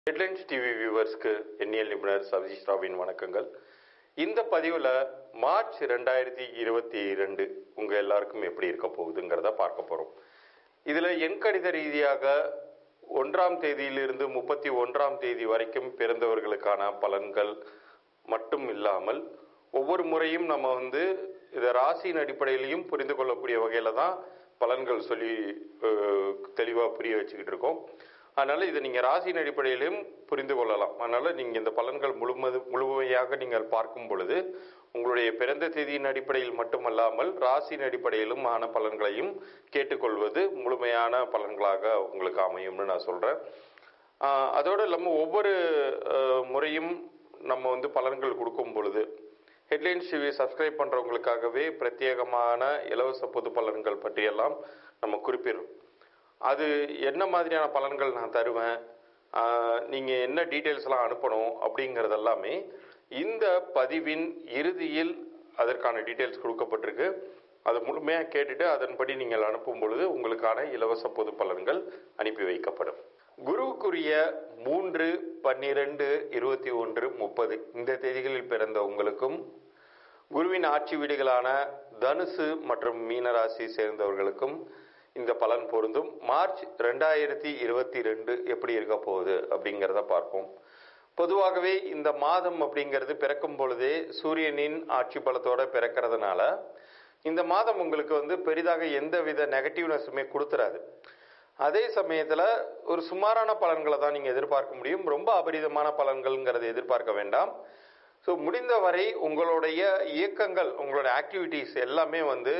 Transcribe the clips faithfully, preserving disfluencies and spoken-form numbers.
Headlines TV வியூவர்ஸ்க்கு எண்ணியல் நிபுணர் சதீஷ் ராவின் வணக்கங்கள். இந்த பதிவில் மார்ச் ரெண்டாயிரத்தி இருபத்தி ரெண்டு உங்கள் எல்லாருக்கும் எப்படி இருக்க போகுதுங்கிறத பார்க்க போகிறோம். இதில் எண்கணித ரீதியாக ஒன்றாம் தேதியிலிருந்து முப்பத்தி ஒன்றாம் தேதி வரைக்கும் பிறந்தவர்களுக்கான பலன்கள் மட்டும் இல்லாமல் ஒவ்வொரு முறையும் நம்ம வந்து இதை ராசியின் அடிப்படையிலையும் புரிந்து கொள்ளக்கூடிய வகையில் தான் பலன்கள் சொல்லி தெளிவாக புரிய வச்சுக்கிட்டு இருக்கோம். அதனால் இதை நீங்கள் ராசியின் அடிப்படையிலையும் புரிந்து கொள்ளலாம். அதனால் நீங்கள் இந்த பலன்கள் முழுமது முழுமையாக நீங்கள் பார்க்கும் பொழுது உங்களுடைய பிறந்த தேதியின் அடிப்படையில் மட்டுமல்லாமல் ராசியின் அடிப்படையிலும் ஆன பலன்களையும் கேட்டுக்கொள்வது முழுமையான பலன்களாக உங்களுக்கு அமையும்னு நான் சொல்கிறேன். அதோடு இல்லாமல் ஒவ்வொரு முறையும் நம்ம வந்து பலன்கள் கொடுக்கும் பொழுது ஹெட்லைன்ஸ் டிவி சப்ஸ்கிரைப் பண்ணுறவங்களுக்காகவே பிரத்யேகமான இலவச பொது பலன்கள் பற்றியெல்லாம் நம்ம குறிப்பிடுறோம். அது என்ன மாதிரியான பலன்கள் நான் தருவேன், நீங்கள் என்ன டீட்டெயில்ஸ்லாம் அனுப்பணும் அப்படிங்கிறது எல்லாமே இந்த பதிவின் இறுதியில் அதற்கான டீட்டெயில்ஸ் கொடுக்கப்பட்டிருக்கு. அதை முழுமையாக கேட்டுட்டு அதன்படி நீங்கள் அனுப்பும் பொழுது உங்களுக்கான இலவச பொது பலன்கள் அனுப்பி வைக்கப்படும். குருவுக்குரிய மூன்று பன்னிரெண்டு இருபத்தி ஒன்று முப்பது இந்த தேதிகளில் பிறந்த உங்களுக்கும் குருவின் ஆட்சி வீடுகளான தனுசு மற்றும் மீனராசி சேர்ந்தவர்களுக்கும் இந்த பலன் பொருந்தும். மார்ச் ரெண்டாயிரத்தி இருபத்தி ரெண்டு எப்படி இருக்க போகுது அப்படிங்கிறத பார்ப்போம். பொதுவாகவே இந்த மாதம் அப்படிங்கிறது பிறக்கும் பொழுதே சூரியனின் ஆட்சி பலத்தோட பிறக்கிறதுனால இந்த மாதம் உங்களுக்கு வந்து பெரிதாக எந்த வித நெகட்டிவ்னஸுமே கொடுத்துறாது. அதே சமயத்தில் ஒரு சுமாரான பலன்களை தான் நீங்கள் எதிர்பார்க்க முடியும். ரொம்ப அபரிதமான பலன்கள்ங்கிறத எதிர்பார்க்க வேண்டாம். ஸோ முடிந்தவரை உங்களுடைய இயக்கங்கள் உங்களுடைய ஆக்டிவிட்டீஸ் எல்லாமே வந்து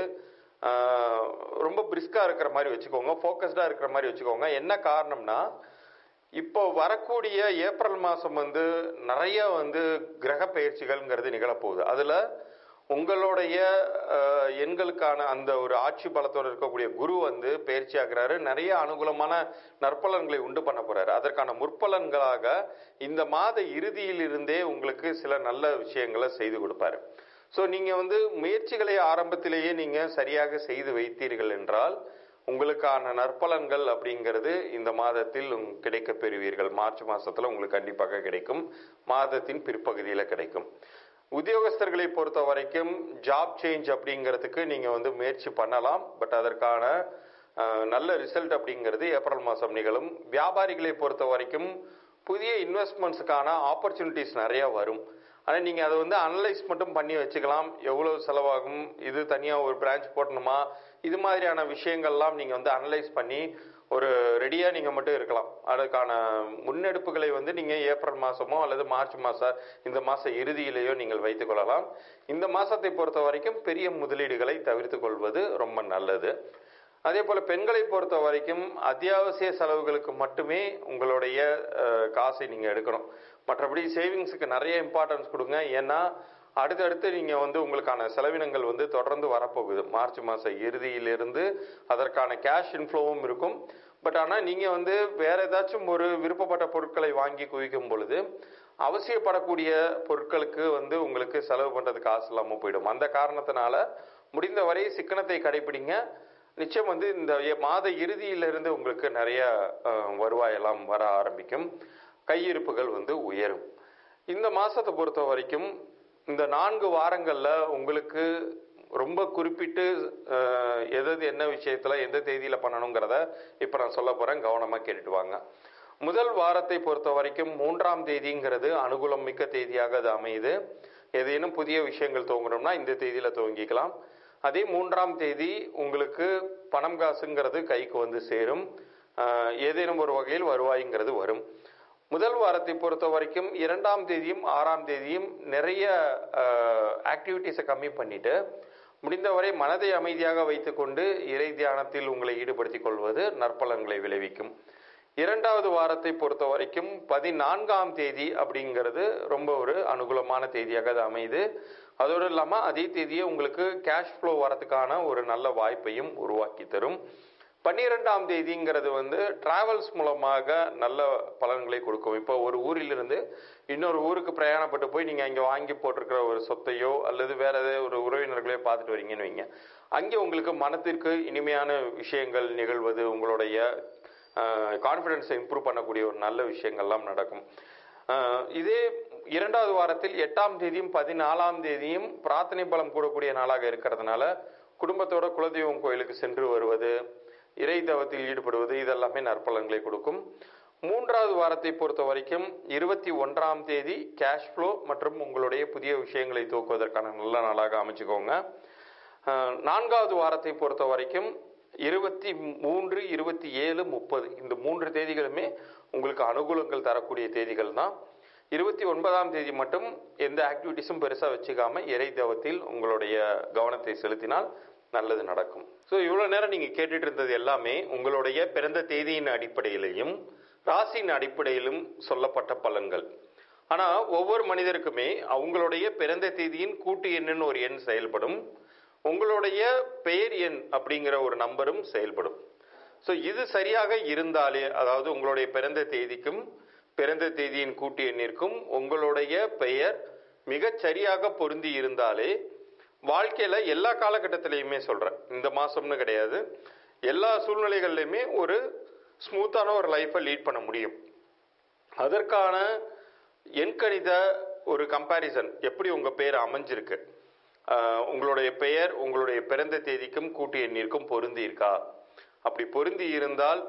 ரொம்ப பிரிஸ்காக இருக்கிற மாதிரி வச்சுக்கோங்க, ஃபோக்கஸ்டாக இருக்கிற மாதிரி வச்சுக்கோங்க. என்ன காரணம்னா இப்போ வரக்கூடிய ஏப்ரல் மாதம் வந்து நிறைய வந்து கிரக பயிற்சிகள்ங்கிறது நிகழப்போகுது. அதில் உங்களுடைய எண்களுக்கான அந்த ஒரு ஆட்சி பலத்தோடு இருக்கக்கூடிய குரு வந்து பயிற்சி ஆகிறாரு. நிறைய அனுகூலமான நற்பலன்களை உண்டு பண்ண போறாரு. அதற்கான முற்பலன்களாக இந்த மாத இறுதியில் இருந்தே உங்களுக்கு சில நல்ல விஷயங்களை செய்து கொடுப்பாரு. ஸோ நீங்கள் வந்து முயற்சிகளை ஆரம்பத்திலேயே நீங்கள் சரியாக செய்து வைத்தீர்கள் என்றால் உங்களுக்கான நற்பலன்கள் அப்படிங்கிறது இந்த மாதத்தில் கிடைக்க பெறுவீர்கள். மார்ச் மாதத்தில் உங்களுக்கு கண்டிப்பாக கிடைக்கும், மாதத்தின் பிற்பகுதியில் கிடைக்கும். உத்தியோகஸ்தர்களை பொறுத்த வரைக்கும் ஜாப் சேஞ்ச் அப்படிங்கிறதுக்கு நீங்கள் வந்து முயற்சி பண்ணலாம். பட் அதற்கான நல்ல ரிசல்ட் அப்படிங்கிறது ஏப்ரல் மாதம் நிகழும். வியாபாரிகளை பொறுத்த வரைக்கும் புதிய இன்வெஸ்ட்மெண்ட்ஸுக்கான ஆப்பர்ச்சுனிட்டிஸ் நிறையா வரும். ஆனால் நீங்கள் அதை வந்து அனலைஸ் மட்டும் பண்ணி வச்சுக்கலாம். எவ்வளோ செலவாகும், இது தனியாக ஒரு பிரான்ச் போடணுமா, இது மாதிரியான விஷயங்கள்லாம் நீங்கள் வந்து அனலைஸ் பண்ணி ஒரு ரெடியாக நீங்கள் மட்டும் இருக்கலாம். அதுக்கான முன்னெடுப்புகளை வந்து நீங்கள் ஏப்ரல் மாதமோ அல்லது மார்ச் மாதம் இந்த மாத இறுதியிலேயோ நீங்கள் வைத்துக் கொள்ளலாம். இந்த மாதத்தை பொறுத்த வரைக்கும் பெரிய முதலீடுகளை தவிர்த்து கொள்வது ரொம்ப நல்லது. அதே போல் பெண்களை பொறுத்த வரைக்கும் அத்தியாவசிய செலவுகளுக்கு மட்டுமே உங்களுடைய காசை நீங்கள் எடுக்கணும். மற்றபடி சேவிங்ஸுக்கு நிறைய இம்பார்ட்டன்ஸ் கொடுங்க. ஏன்னா அடுத்தடுத்து நீங்கள் வந்து உங்களுக்கான செலவினங்கள் வந்து தொடர்ந்து வரப்போகுது. மார்ச் மாதம் இறுதியிலிருந்து அதற்கான கேஷ் இன்ஃப்ளோவும் இருக்கும். பட் ஆனால் நீங்கள் வந்து வேற ஏதாச்சும் ஒரு விருப்பப்பட்ட பொருட்களை வாங்கி குவிக்கும் பொழுது அவசியப்படக்கூடிய பொருட்களுக்கு வந்து உங்களுக்கு செலவு பண்ணுறதுக்கு காசு இல்லாமல் போயிடும். அந்த காரணத்தினால முடிந்தவரை சிக்கனத்தை கடைபிடிங்க. நிச்சயம் வந்து இந்த மாத இறுதியிலிருந்து உங்களுக்கு நிறைய வருவாயெல்லாம் வர ஆரம்பிக்கும். கையிருப்புகள் வந்து உயரும். இந்த மாதத்தை பொறுத்த வரைக்கும் இந்த நான்கு வாரங்களில் உங்களுக்கு ரொம்ப குறிப்பிட்டு எது என்ன விஷயத்தில் எந்த தேதியில் பண்ணணுங்கிறத இப்போ நான் சொல்ல போகிறேன். கவனமாக கேட்டுட்டு வாங்க. முதல் வாரத்தை பொறுத்த வரைக்கும் மூன்றாம் தேதிங்கிறது அனுகூலம் மிக்க தேதியாக அது அமையுது. ஏதேனும் புதிய விஷயங்கள் துவங்கணும்னா இந்த தேதியில் துவங்கிக்கலாம். அதே மூன்றாம் தேதி உங்களுக்கு பணம் காசுங்கிறது கைக்கு வந்து சேரும். ஏதேனும் ஒரு வகையில் வருவாய்ங்கிறது வரும். முதல் வாரத்தை பொறுத்த வரைக்கும் இரண்டாம் தேதியும் ஆறாம் தேதியும் நிறைய ஆக்டிவிட்டிஸை கம்மி பண்ணிட்டு முடிந்தவரை மனதை அமைதியாக வைத்துக்கொண்டு இறை தியானத்தில் உங்களை ஈடுபடுத்திக் கொள்வது நற்பலன்களை விளைவிக்கும். இரண்டாவது வாரத்தை பொறுத்த வரைக்கும் பதினான்காம் தேதி அப்படிங்கிறது ரொம்ப ஒரு அனுகூலமான தேதியாக அது அமையுது. அதோடு இல்லாமல் அதே தேதியை உங்களுக்கு கேஷ் ஃப்ளோ வரதுக்கான ஒரு நல்ல வாய்ப்பையும் உருவாக்கி தரும். பன்னிரெண்டாம் தேதிங்கிறது வந்து டிராவல்ஸ் மூலமாக நல்ல பலன்களை கொடுக்கும். இப்போ ஒரு ஊரிலிருந்து இன்னொரு ஊருக்கு பிரயாணப்பட்டு போய் நீங்கள் அங்கே வாங்கி போட்டிருக்கிற ஒரு சொத்தையோ அல்லது வேற ஏதாவது ஒரு உறவினர்களையோ பார்த்துட்டு வரீங்கன்னு வைங்க. அங்கே உங்களுக்கு மனத்திற்கு இனிமையான விஷயங்கள் நிகழ்வது, உங்களுடைய கான்ஃபிடென்ஸை இம்ப்ரூவ் பண்ணக்கூடிய ஒரு நல்ல விஷயங்கள்லாம் நடக்கும். இதே இரண்டாவது வாரத்தில் எட்டாம் தேதியும் பதினாலாம் தேதியும் பிரார்த்தனை பலம் கூடக்கூடிய நாளாக இருக்கிறதுனால குடும்பத்தோட குலதெய்வம் கோயிலுக்கு சென்று வருவது, இறை தவத்தில் ஈடுபடுவது இதெல்லாமே நற்பலன்களை கொடுக்கும். மூன்றாவது வாரத்தை பொறுத்த வரைக்கும் இருபத்தி ஒன்றாம் தேதி கேஷ் ஃப்ளோ மற்றும் உங்களுடைய புதிய விஷயங்களை தூக்குவதற்கான நல்ல நாளாக அமைச்சுக்கோங்க. நான்காவது வாரத்தை பொறுத்த வரைக்கும் இருபத்தி மூன்று இருபத்தி ஏழு முப்பது இந்த மூன்று தேதிகளுமே உங்களுக்கு அனுகூலங்கள் தரக்கூடிய தேதிகள் தான். இருபத்தி ஒன்பதாம் தேதி மட்டும் எந்த ஆக்டிவிட்டிஸும் பெருசாக வச்சுக்காம இறை தவத்தில் உங்களுடைய கவனத்தை செலுத்தினால் நல்லது நடக்கும். ஸோ இவ்வளோ நேரம் நீங்கள் கேட்டுட்டு இருந்தது எல்லாமே உங்களுடைய பிறந்த தேதியின் அடிப்படையிலையும் ராசியின் அடிப்படையிலும் சொல்லப்பட்ட பலன்கள். ஆனால் ஒவ்வொரு மனிதருக்குமே அவங்களுடைய பிறந்த தேதியின் கூட்டு எண்ணுன்னு ஒரு எண் செயல்படும், உங்களுடைய பெயர் எண் அப்படிங்கிற ஒரு நம்பரும் செயல்படும். ஸோ இது சரியாக இருந்தாலே, அதாவது உங்களுடைய பிறந்த தேதிக்கும் பிறந்த தேதியின் கூட்டு எண்ணிற்கும் உங்களுடைய பெயர் மிகச் சரியாக பொருந்தி இருந்தாலே வாழ்க்கையில எல்லா காலகட்டத்திலையுமே சொல்றேன், இந்த மாசம்னு கிடையாது, எல்லா சூழ்நிலைகள்லையுமே ஒரு ஸ்மூத்தான ஒரு லைஃப்பை லீட் பண்ண முடியும். அதற்கான எண்கணித ஒரு கம்பேரிசன் எப்படி உங்க பெயர் அமைஞ்சிருக்கு, உங்களுடைய பெயர் உங்களுடைய பிறந்த தேதிக்கும் கூட்டு எண்ணிற்கும் பொருந்தி இருக்கா, அப்படி பொருந்தி இருந்தால்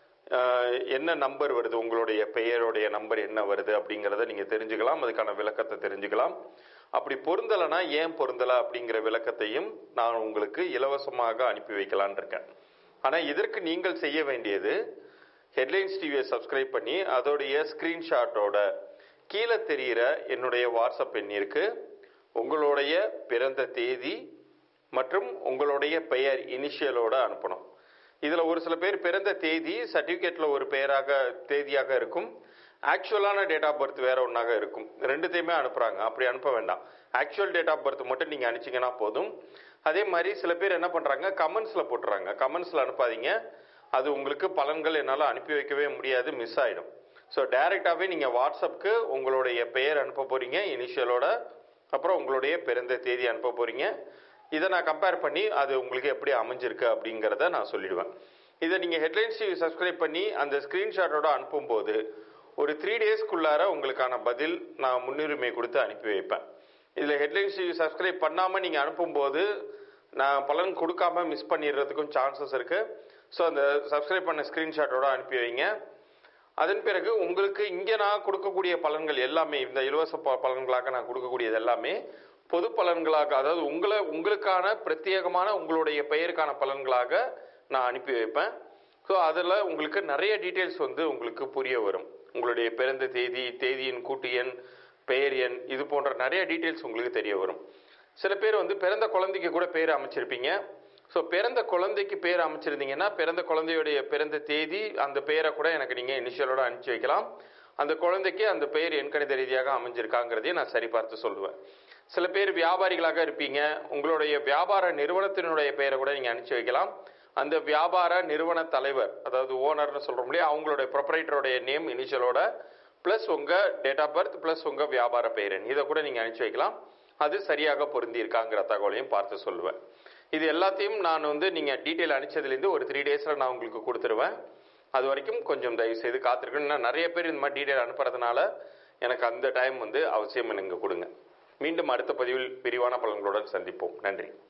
என்ன நம்பர் வருது, உங்களுடைய பெயருடைய நம்பர் என்ன வருது அப்படிங்கிறத நீங்க தெரிஞ்சுக்கலாம், அதுக்கான விளக்கத்தை தெரிஞ்சுக்கலாம். அப்படி பொருந்தலைன்னா ஏன் பொருந்தலை அப்படிங்கிற விளக்கத்தையும் நான் உங்களுக்கு இலவசமாக அனுப்பி வைக்கலான் இருக்கேன். ஆனால் இதற்கு நீங்கள் செய்ய வேண்டியது ஹெட்லைன்ஸ் டிவியை சப்ஸ்கிரைப் பண்ணி அதோடைய ஸ்கிரீன்ஷாட்டோட கீழே தெரிகிற என்னுடைய வாட்ஸ்அப் எண்ணிற்கு உங்களுடைய பிறந்த தேதி மற்றும் உங்களுடைய பெயர் இனிஷியலோட அனுப்பணும். இதில் ஒரு சில பேர் பிறந்த தேதி சர்டிஃபிகேட்டில் ஒரு பெயராக தேதியாக இருக்கும், ஆக்சுவலான டேட் ஆஃப் பர்த் வேற ஒன்றாக இருக்கும், ரெண்டுத்தையுமே அனுப்புகிறாங்க. அப்படி அனுப்ப வேண்டாம், ஆக்சுவல் டேட் ஆஃப் பர்த் மட்டும் நீங்கள் அனுப்பிச்சிங்கன்னா போதும். அதே மாதிரி சில பேர் என்ன பண்ணுறாங்க, கமெண்ட்ஸில் போட்டுறாங்க, கமெண்ட்ஸில் அனுப்பாதீங்க, அது உங்களுக்கு பலன்கள் என்னால் அனுப்பி வைக்கவே முடியாது, மிஸ் ஆகிடும். ஸோ டைரெக்டாகவே நீங்கள் வாட்ஸ்அப்புக்கு உங்களுடைய பெயர் அனுப்ப போகிறீங்க இனிஷியலோட, அப்புறம் உங்களுடைய பிறந்த தேதி அனுப்ப போகிறீங்க. இதை நான் கம்பேர் பண்ணி அது உங்களுக்கு எப்படி அமைஞ்சிருக்கு அப்படிங்கிறத நான் சொல்லிடுவேன். இதை நீங்கள் ஹெட்லைன்ஸ் டிவி சப்ஸ்கிரைப் பண்ணி அந்த ஸ்க்ரீன்ஷாட்டோட அனுப்பும்போது ஒரு த்ரீ டேஸ்க்குள்ளார உங்களுக்கான பதில் நான் முன்னுரிமை கொடுத்து அனுப்பி வைப்பேன். இதில் ஹெட்லைன்ஸ் டிவி சப்ஸ்கிரைப் பண்ணாமல் நீங்கள் அனுப்பும்போது நான் பலன் கொடுக்காம மிஸ் பண்ணிடுறதுக்கும் சான்சஸ் இருக்குது. ஸோ அந்த சப்ஸ்கிரைப் பண்ண ஸ்க்ரீன்ஷாட்டோட அனுப்பி வைங்க. அதன் பிறகு உங்களுக்கு இங்கே நான் கொடுக்கக்கூடிய பலன்கள் எல்லாமே, இந்த இலவச ப பலன்களாக நான் கொடுக்கக்கூடியது எல்லாமே பொது பலன்களாக, அதாவது உங்களை உங்களுக்கான பிரத்யேகமான உங்களுடைய பெயருக்கான பலன்களாக நான் அனுப்பி வைப்பேன். ஸோ அதில் உங்களுக்கு நிறைய டீட்டெயில்ஸ் வந்து உங்களுக்கு புரிய வரும். உங்களுடைய பிறந்த தேதி, தேதியின் கூட்டு எண், பெயர் எண், இது போன்ற நிறைய டீட்டெயில்ஸ் உங்களுக்கு தெரிய வரும். சில பேர் வந்து பிறந்த குழந்தைக்கு கூட பேர் அமைச்சிருப்பீங்க. ஸோ பிறந்த குழந்தைக்கு பேர் அமைச்சிருந்தீங்கன்னா பிறந்த குழந்தையுடைய பிறந்த தேதி அந்த பெயரை கூட எனக்கு நீங்கள் இனிஷியலோட அனுப்பிச்சி வைக்கலாம். அந்த குழந்தைக்கு அந்த பெயர் எண்கணித ரீதியாக அமைஞ்சிருக்காங்கிறதையும் நான் சரி பார்த்து சொல்லுவேன். சில பேர் வியாபாரிகளாக இருப்பீங்க, உங்களுடைய வியாபார நிறுவனத்தினுடைய பெயரை கூட நீங்கள் அனுப்பிச்சி வைக்கலாம். அந்த வியாபார நிறுவன தலைவர், அதாவது ஓனர்னு சொல்கிறோம் இல்லையா, அவங்களுடைய ப்ரொப்ரைட்டருடைய நேம் இனிஷியலோட ப்ளஸ் உங்கள் டேட் ஆஃப் பர்த் ப்ளஸ் உங்கள் வியாபார பெயர் எண், இதை கூட நீங்கள் அனுப்பிச்சி வைக்கலாம். அது சரியாக பொருந்தி இருக்காங்கிற தகவலையும் பார்த்து சொல்லுவேன். இது எல்லாத்தையும் நான் வந்து நீங்கள் டீட்டெயில் அனுப்பிச்சதுலேருந்து ஒரு த்ரீ டேஸில் நான் உங்களுக்கு கொடுத்துருவேன். அது வரைக்கும் கொஞ்சம் தயவு செய்து காத்திருக்கணும். நான் நிறைய பேர் இந்த மாதிரி டீட்டெயில் அனுப்புறதுனால எனக்கு அந்த டைம் வந்து அவசியம் எனக்கு கொடுங்க. மீண்டும் அடுத்த பதிவில் விரிவான பலன்களுடன் சந்திப்போம். நன்றி.